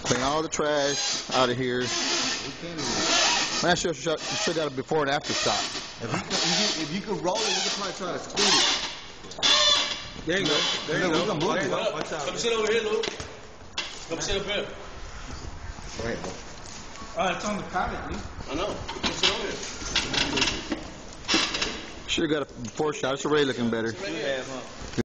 Clean all the trash out of here. Man, I should have got a before and after shot. If you could roll it, we could probably try to squeeze it. There you go. There you go. There you go. Come sit over here, Luke. Come sit up here. Go ahead, bro. It's on the pallet, Luke. I know. Come sit over here. Should have got a before shot. It's already looking better.